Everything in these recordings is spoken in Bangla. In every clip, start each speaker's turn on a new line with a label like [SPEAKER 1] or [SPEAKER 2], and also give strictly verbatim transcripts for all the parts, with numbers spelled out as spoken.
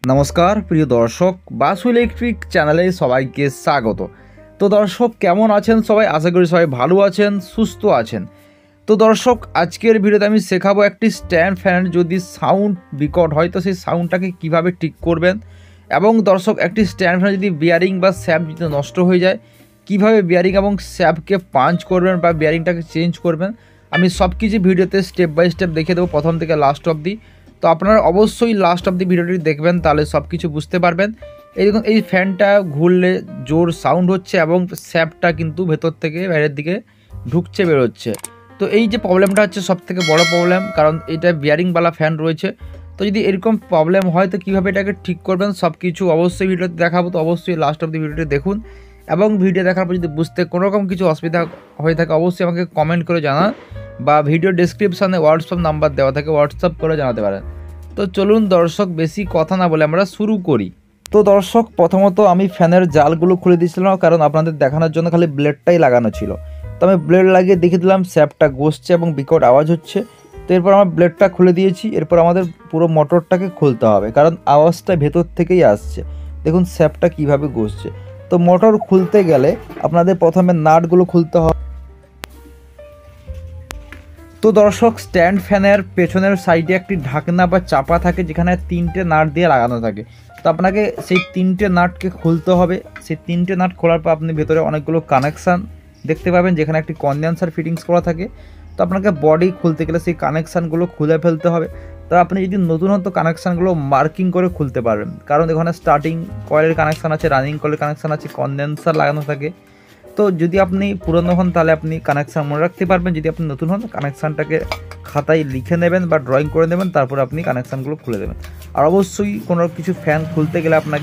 [SPEAKER 1] नमस्कार प्रिय दर्शक बासु इलेक्ट्रिक चैनले सबाइके स्वागत। तो दर्शक केमन आছেন सबाई, आशा करी सबाई भालो आছেন सुस्थ आছেন। तो दर्शक आजकेर भिडियोते आमि शेखाबो एकटी स्टैंड फैन जदि साउंड बिकट हय तो सेई साउंडटाके किभाबे ठीक करबेन एबं दर्शक एकटी स्टैंड फैन जदि बियारिंग बा शैफ्ट जदि नष्ट हये जाय किभाबे बियारिंग एबं शैफ्टके पांच करबेन बा बियारिंगटाके चेंज करबेन आमि सबकिछु भिडियोते स्टेप बाई स्टेप देখিয়ে দেব प्रथम থেকে लास्ट अब्दि। तो আপনারা অবশ্যই লাস্ট অব দি ভিডিওটি দেখবেন, তাহলে সব কিছু বুঝতে পারবেন। এই দেখুন এই ফ্যানটা ঘুরলে জোর সাউন্ড হচ্ছে এবং শ্যাফটটা কিন্তু ভেতর থেকে বাইরের দিকে ঢুকছে বেরোচ্ছে। তো এই যে প্রবলেমটা হচ্ছে সবথেকে বড় প্রবলেম, কারণ এটা বিয়ারিংওয়ালা ফ্যান রয়েছে। তো যদি এরকম প্রবলেম হয় তো কীভাবে এটাকে ঠিক করবেন সব কিছু অবশ্যই ভিডিওতে দেখাবো। তো অবশ্যই লাস্ট অব দি ভিডিওটি দেখুন এবং ভিডিও দেখার পর যদি বুঝতে কোনো রকম কিছু অসুবিধা হয়ে থাকে অবশ্যই আমাকে কমেন্ট করে জানান বা ভিডিও ডেসক্রিপশনে হোয়াটসঅ্যাপ নাম্বার দেওয়া থাকে হোয়াটসঅ্যাপ করে জানাতে পারেন। তো চলুন দর্শক বেশি কথা না বলে আমরা শুরু করি। তো দর্শক প্রথমত আমি ফ্যানের জালগুলো খুলে দিয়েছিলাম, কারণ আপনাদের দেখানোর জন্য খালি ব্লেডটাই লাগানো ছিল। তো আমি ব্লেড লাগিয়ে দেখে দিলাম শ্যাফটটা ঘষছে এবং বিকট আওয়াজ হচ্ছে। তো এরপর আমার ব্লেডটা খুলে দিয়েছি। এরপর আমাদের পুরো মোটরটাকে খুলতে হবে, কারণ আওয়াজটা ভেতর থেকেই আসছে। দেখুন শ্যাফটটা কীভাবে ঘষছে। তো মোটর খুলতে গেলে আপনাদের প্রথমে নাটগুলো খুলতে হবে। তো দর্শক স্ট্যান্ড ফ্যানের পেছনের সাইডে একটি ঢাকনা বা চাপা থাকে যেখানে তিনটে নাট দিয়ে লাগানো থাকে। তো আপনাকে সেই তিনটে নাটকে খুলতে হবে। সেই তিনটে নাট খোলার পর আপনি ভেতরে অনেকগুলো কানেকশান দেখতে পাবেন যেখানে একটি কনডেন্সার ফিটিংস করা থাকে। তো আপনাকে বডি খুলতে গেলে সেই কানেকশানগুলো খুলে ফেলতে হবে। তো আপনি যদি নতুন হতো কানেকশানগুলো মার্কিং করে খুলতে পারবেন, কারণ এখানে স্টার্টিং কয়েলের কানেকশান আছে, রানিং কয়েলের কানেকশান আছে, কনডেন্সার লাগানো থাকে। তো যদি আপনি পুরনো হন তাহলে আপনি কানেকশান মনে রাখতে পারবেন, যদি আপনি নতুন হন কানেকশানটাকে খাতায় লিখে নেবেন বা ড্রয়িং করে নেবেন, তারপর আপনি কানেকশানগুলো খুলে দেবেন। আর অবশ্যই কোনো কিছু ফ্যান খুলতে গেলে আপনাকে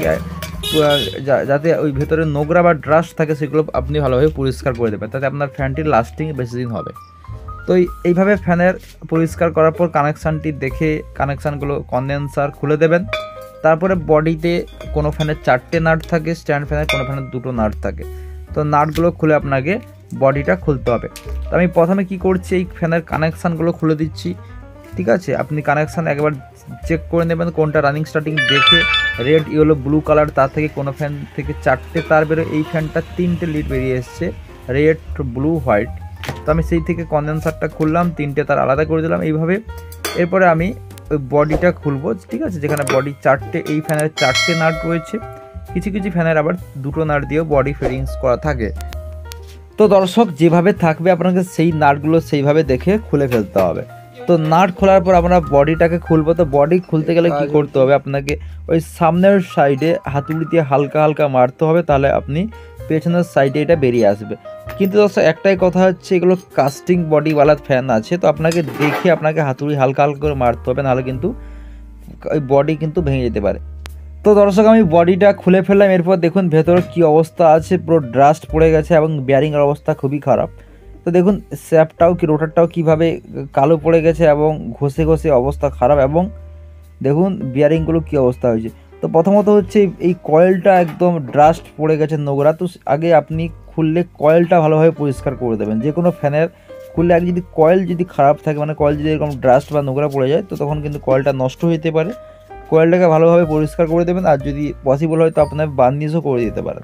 [SPEAKER 1] যাতে ওই ভেতরে নোংরা বা ড্রাস্ট থাকে সেগুলো আপনি ভালোভাবে পরিষ্কার করে দেবেন, তাতে আপনার ফ্যানটির লাস্টিং বেশি দিন হবে। তো এইভাবে ফ্যানের পরিষ্কার করার পর কানেকশানটি দেখে কানেকশানগুলো কনডেন্সার খুলে দেবেন। তারপরে বডিতে কোনো ফ্যানের চারটে নাট থাকে, স্ট্যান্ড ফ্যানের কোনো ফ্যানের দুটো নাট থাকে। তো নাটগুলো খুলে আপনাকে বডিটা খুলতে হবে। তো আমি প্রথমে কি করছি, এই ফ্যানের কানেকশানগুলো খুলে দিচ্ছি। ঠিক আছে, আপনি কানেকশান একবার চেক করে নেবেন কোনটা রানিং স্টার্টিং দেখে। রেড ইয়েলো ব্লু কালার, তার থেকে কোনো ফ্যান থেকে চারটে তার বেরোয়, এই ফ্যানটা তিনটে লিড বেরিয়ে এসছে রেড ব্লু হোয়াইট। তো আমি সেই থেকে কনডেন্সারটা খুললাম, তিনটে তার আলাদা করে দিলাম এইভাবে। এরপরে আমি ওই বডিটা খুলবো। ঠিক আছে, যেখানে বডি চারটে, এই ফ্যানের চারটে নাট রয়েছে। কিছু কিছু ফ্যানের আবার দুটো নাট দিয়েও বডি ফিটিংস করা থাকে। তো দর্শক যেভাবে থাকবে আপনাকে সেই নাটগুলো সেইভাবে দেখে খুলে ফেলতে হবে। তো নাট খোলার পর আমরা বডিটাকে খুলবো। তো বডি খুলতে গেলে কি করতে হবে, আপনাকে ওই সামনের সাইডে হাতুড়ি দিয়ে হালকা হালকা মারতে হবে, তাহলে আপনি পেছনের সাইডে এটা বেরিয়ে আসবে। কিন্তু দর্শক একটাই কথা হচ্ছে, এগুলো কাস্টিং বডিওয়ালা ফ্যান আছে, তো আপনাকে দেখে আপনাকে হাতুড়ি হালকা হালকা করে মারতে হবে, নাহলে কিন্তু ওই বডি কিন্তু ভেঙে যেতে পারে। তো দর্শক আমি বডিটা খুলে ফেললাম। এরপর দেখুন ভেতরে কি অবস্থা আছে, পুরো ডাস্ট পড়ে গেছে এবং বিয়ারিংয়ের অবস্থা খুবই খারাপ। তো দেখুন শ্যাফটটাও কি রোটারটাও কীভাবে কালো পড়ে গেছে এবং ঘষে ঘষে অবস্থা খারাপ, এবং দেখুন বিয়ারিংগুলো কী অবস্থা হয়েছে। তো প্রথমত হচ্ছে এই কয়েলটা একদম ডাস্ট পড়ে গেছে, নোংরা। তো আগে আপনি খুললে কয়েলটা ভালোভাবে পরিষ্কার করে দেবেন। যে কোনো ফ্যানের খুললে আগে যদি কয়েল যদি খারাপ থাকে, মানে কয়েল যদি এরকম ডাস্ট বা নোংরা পড়ে যায়, তো তখন কিন্তু কয়েলটা নষ্ট হতে পারে। কয়েলটাকে ভালোভাবে পরিষ্কার করে দেবেন, আর যদি পসিবল হয় তো আপনার বার্নিশও করে দিতে পারেন।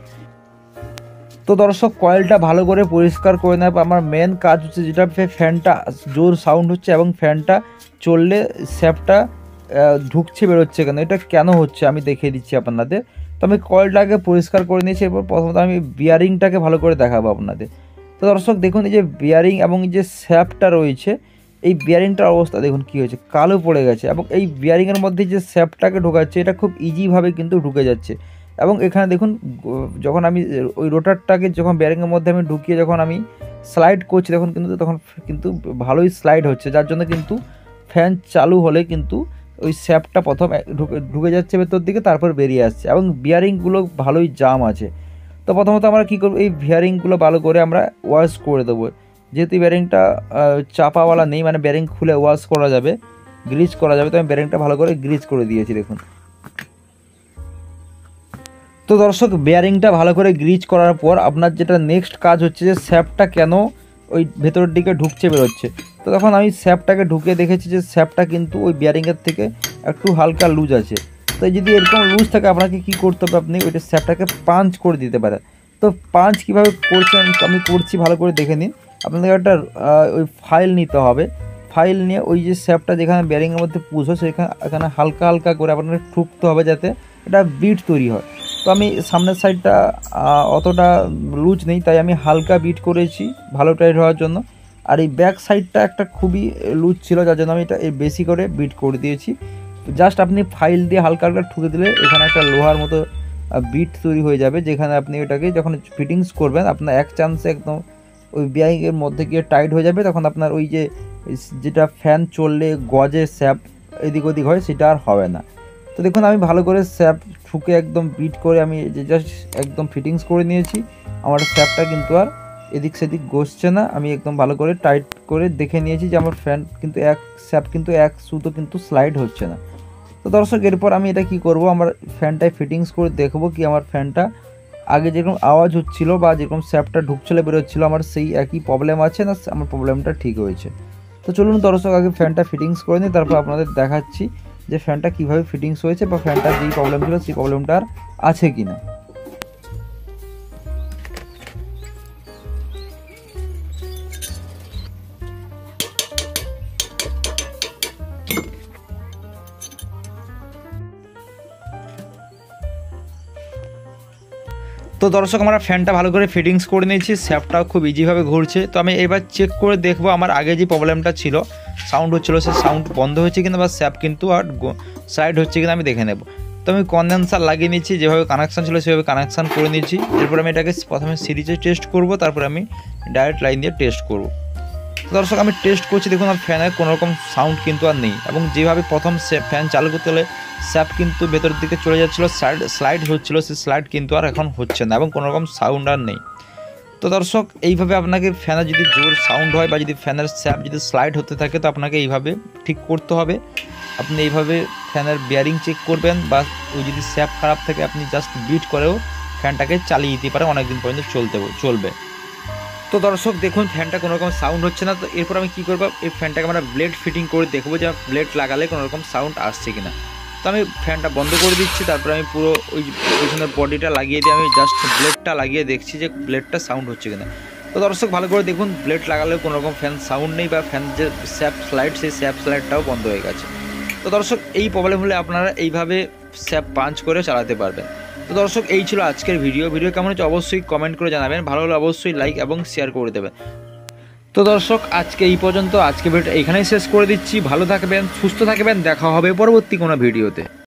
[SPEAKER 1] তো দর্শক কয়েলটা ভালো করে পরিষ্কার করে নেওয়ার পর আমার মেন কাজ হচ্ছে, যেটা ফ্যানটা জোর সাউন্ড হচ্ছে এবং ফ্যানটা চললে শ্যাফটটা ঢুকছে বেরোচ্ছে কেন, এটা কেন হচ্ছে আমি দেখিয়ে দিচ্ছি আপনাদের। তো আমি কয়েলটাকে পরিষ্কার করে নিয়েছি। এরপর প্রথমত আমি বিয়ারিংটাকে ভালো করে দেখাবো আপনাদের। তো দর্শক দেখুন এই যে বিয়ারিং এবং এই যে শ্যাফটটা রয়েছে, এই বিয়ারিংটার অবস্থা দেখুন কী হয়েছে, কালো পড়ে গেছে। এবং এই বিয়ারিংয়ের মধ্যে যে শ্যাফটটাকে ঢোকাচ্ছে এটা খুব ইজিভাবে কিন্তু ঢুকে যাচ্ছে। এবং এখানে দেখুন যখন আমি ওই রোটারটাকে যখন বিয়ারিংয়ের মধ্যে আমি ঢুকিয়ে যখন আমি স্লাইড করছি তখন কিন্তু তখন কিন্তু ভালোই স্লাইড হচ্ছে, যার জন্য কিন্তু ফ্যান চালু হলে কিন্তু ওই শ্যাফটটা প্রথম ঢুকে ঢুকে যাচ্ছে ভেতর দিকে, তারপর বেরিয়ে আসছে। এবং বিয়ারিংগুলো ভালোই জাম আছে। তো প্রথমত আমরা কী করবো, এই বিয়ারিংগুলো ভালো করে আমরা ওয়াশ করে দেবো। যেহেতু ব্যারিংটা চাপাওয়ালা নেই, মানে ব্যারিং খুলে ওয়াশ করা যাবে, গ্রিজ করা যাবে। তো আমি ব্যারিংটা ভালো করে গ্রিজ করে দিয়েছি দেখুন। তো দর্শক বেয়ারিংটা ভালো করে গ্রিজ করার পর আপনার যেটা নেক্সট কাজ হচ্ছে যে শ্যাফটটা কেন ওই ভেতরের দিকে ঢুকছে বেরোচ্ছে। তো তখন আমি শ্যাফটটাকে ঢুকে দেখেছি যে শ্যাফটটা কিন্তু ওই বেয়ারিংয়ের থেকে একটু হালকা লুজ আছে। তো যদি এরকম লুজ থাকে আপনাকে কি করতে হবে, আপনি ওইটা স্যাপটাকে পাঞ্চ করে দিতে পারেন। তো পাঞ্চ কীভাবে করছেন আমি করছি ভালো করে দেখে নিন। আপনাদের একটা ওই ফাইল নিতে হবে, ফাইল নিয়ে ওই যে স্যাপটা যেখানে বেয়ারিংয়ের মধ্যে পুশ হয় সেখানে এখানে হালকা হালকা করে আপনাকে ঠুকতে হবে যাতে এটা বিট তৈরি হয়। তো আমি সামনের সাইডটা অতটা লুজ নেই তাই আমি হালকা বিট করেছি ভালো টাইট হওয়ার জন্য, আর এই ব্যাক সাইডটা একটা খুবই লুজ ছিল যার জন্য আমি এটা বেশি করে বিট করে দিয়েছি। জাস্ট আপনি ফাইল দিয়ে হালকা হালকা ঠুকে দিলে এখানে একটা লোহার মতো বিট তৈরি হয়ে যাবে, যেখানে আপনি এটাকে যখন ফিটিংস করবেন আপনার এক চান্সে একদম ওই বেয়ারিংয়ের মধ্যে গিয়ে টাইট হয়ে যাবে, তখন আপনার ওই যে যেটা ফ্যান চললে গজে স্যাপ এদিক ওদিক হয় সেটা আর হবে না। তো দেখুন আমি ভালো করে স্যাপ ঠুকে একদম বিট করে আমি যে জাস্ট একদম ফিটিংস করে নিয়েছি, আমার স্যাপটা কিন্তু আর এদিক সেদিক গসছে না। আমি একদম ভালো করে টাইট করে দেখে নিয়েছি যে আমার ফ্যান কিন্তু এক স্যাপ কিন্তু এক সুতো কিন্তু স্লাইড হচ্ছে না। তো দর্শক এরপর আমি এটা কি করব, আমার ফ্যানটায় ফিটিংস করে দেখব কি আমার ফ্যানটা আগে যেরকম আওয়াজ হচ্ছিল বা যেরকম স্যাপটা ঢুকছিল বেরোচ্ছিলো আমার সেই একই প্রবলেম আছে না আমার প্রবলেমটা ঠিক হয়েছে। তো চলুন দর্শক আগে ফ্যানটা ফিটিংস করে নিই, তারপর আপনাদের দেখাচ্ছি যে ফ্যানটা কীভাবে ফিটিংস হয়েছে বা ফ্যানটার যেই প্রবলেম ছিল সেই প্রবলেমটা আর আছে কি না। তো দর্শক আমরা ফ্যানটা ভালো করে ফিটিংস করে নিয়েছি, স্যাপটাও খুব ইজিভাবে ঘুরছে। তো আমি এবার চেক করে দেখবো আমার আগে যে প্রবলেমটা ছিল সাউন্ড হচ্ছিলো সে সাউন্ড বন্ধ হয়েছে কিনা বা স্যাপ কিন্তু আর স্লাইড হচ্ছে কিনা আমি দেখে নেব। তো আমি কনডেন্সার লাগিয়ে নিচ্ছি, যেভাবে কানেকশান ছিল সেভাবে কানেকশান করে নিচ্ছি। এরপর আমি এটাকে প্রথমে সিরিজে টেস্ট করব, তারপর আমি ডাইরেক্ট লাইন দিয়ে টেস্ট করব। দর্শক আমি টেস্ট করছি, দেখুন আমার ফ্যানের কোনো রকম সাউন্ড কিন্তু আর নেই, এবং যেভাবে প্রথম ফ্যান চালু করতে হলে স্যাপ কিন্তু ভেতরের দিকে চলে যাচ্ছিলো, স্লাইড স্লাইড হচ্ছিলো, সেই স্লাইড কিন্তু আর এখন হচ্ছে না এবং কোনো রকম সাউন্ড আর নেই। তো দর্শক এইভাবে আপনাকে ফ্যানের যদি জোর সাউন্ড হয় বা যদি ফ্যানের স্যাপ যদি স্লাইড হতে থাকে তো আপনাকে এইভাবে ঠিক করতে হবে। আপনি এইভাবে ফ্যানের বেয়ারিং চেক করবেন, বা ওই যদি স্যাপ খারাপ থাকে আপনি জাস্ট বিট করেও ফ্যানটাকে চালিয়ে দিতে পারেন, অনেকদিন পর্যন্ত চলতে চলবে। তো দর্শক দেখুন ফ্যানটা কোনো রকম সাউন্ড হচ্ছে না। তো এরপর আমি কী করবো, এই ফ্যানটাকে আমরা ব্লেড ফিটিং করে দেখবো যে ব্লেড লাগালে কোনো রকম সাউন্ড আসছে কিনা। তো আমি ফ্যানটা বন্ধ করে দিচ্ছি, তারপর আমি পুরো ওই পিছনের বডিটা লাগিয়ে দিয়ে আমি জাস্ট ব্লেডটা লাগিয়ে দেখছি যে ব্লেডটা সাউন্ড হচ্ছে কিনা। তো দর্শক ভালো করে দেখুন ব্লেড লাগালেও কোনো রকম ফ্যান সাউন্ড নেই, বা ফ্যান যে স্যাপ স্লাইড সেই স্যাপ স্লাইডটাও বন্ধ হয়ে গেছে। তো দর্শক এই প্রবলেম হলে আপনারা এইভাবে স্যাপ পাঞ্চ করে চালাতে পারবেন। তো দর্শক এই ছিল আজকের ভিডিও। ভিডিও কেমন হচ্ছে অবশ্যই কমেন্ট করে জানাবেন, ভালো হলে অবশ্যই লাইক এবং শেয়ার করে দেবেন। তো দর্শক আজকে এই পর্যন্ত, আজকে ভিডিওটা এখানেই শেষ করে দিচ্ছি। ভালো থাকবেন, সুস্থ থাকবেন, দেখা হবে পরবর্তী কোনো ভিডিওতে।